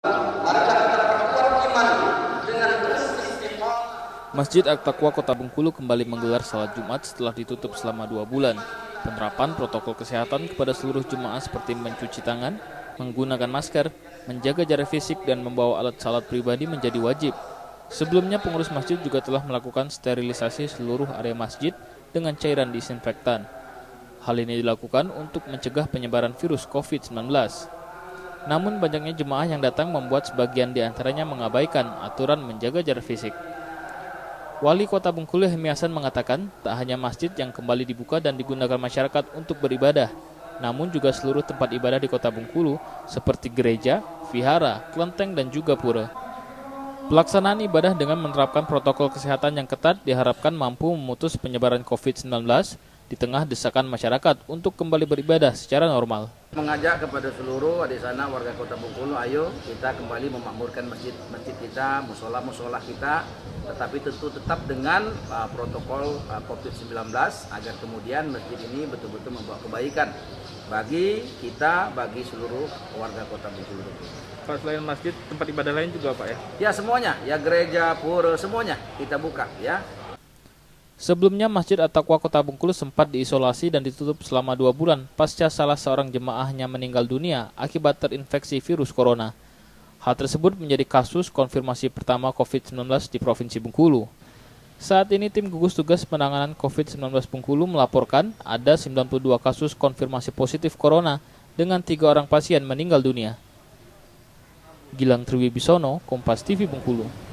Masjid At-Taqwa Kota Bengkulu kembali menggelar salat Jumat setelah ditutup selama 2 bulan. Penerapan protokol kesehatan kepada seluruh jemaah seperti mencuci tangan, menggunakan masker, menjaga jarak fisik, dan membawa alat salat pribadi menjadi wajib. Sebelumnya pengurus masjid juga telah melakukan sterilisasi seluruh area masjid dengan cairan disinfektan. Hal ini dilakukan untuk mencegah penyebaran virus COVID-19. Namun banyaknya jemaah yang datang membuat sebagian di antaranya mengabaikan aturan menjaga jarak fisik. Wali Kota Bengkulu Hemi Hasan mengatakan tak hanya masjid yang kembali dibuka dan digunakan masyarakat untuk beribadah, namun juga seluruh tempat ibadah di Kota Bengkulu seperti gereja, vihara, kelenteng, dan juga pura. Pelaksanaan ibadah dengan menerapkan protokol kesehatan yang ketat diharapkan mampu memutus penyebaran COVID-19 di tengah desakan masyarakat untuk kembali beribadah secara normal. Mengajak kepada seluruh di sana warga Kota Bengkulu, ayo kita kembali memakmurkan masjid kita, musola kita, tetapi tentu tetap dengan protokol COVID-19 agar kemudian masjid ini betul-betul membawa kebaikan bagi kita, bagi seluruh warga Kota Bengkulu. Pak, selain masjid, tempat ibadah lain juga Pak ya? Ya semuanya, ya gereja, pura, semuanya kita buka ya. Sebelumnya Masjid At-Taqwa Kota Bengkulu sempat diisolasi dan ditutup selama 2 bulan pasca salah seorang jemaahnya meninggal dunia akibat terinfeksi virus corona. Hal tersebut menjadi kasus konfirmasi pertama COVID-19 di Provinsi Bengkulu. Saat ini tim gugus tugas penanganan COVID-19 Bengkulu melaporkan ada 92 kasus konfirmasi positif corona dengan 3 orang pasien meninggal dunia. Gilang Triwibisono, Kompas TV Bengkulu.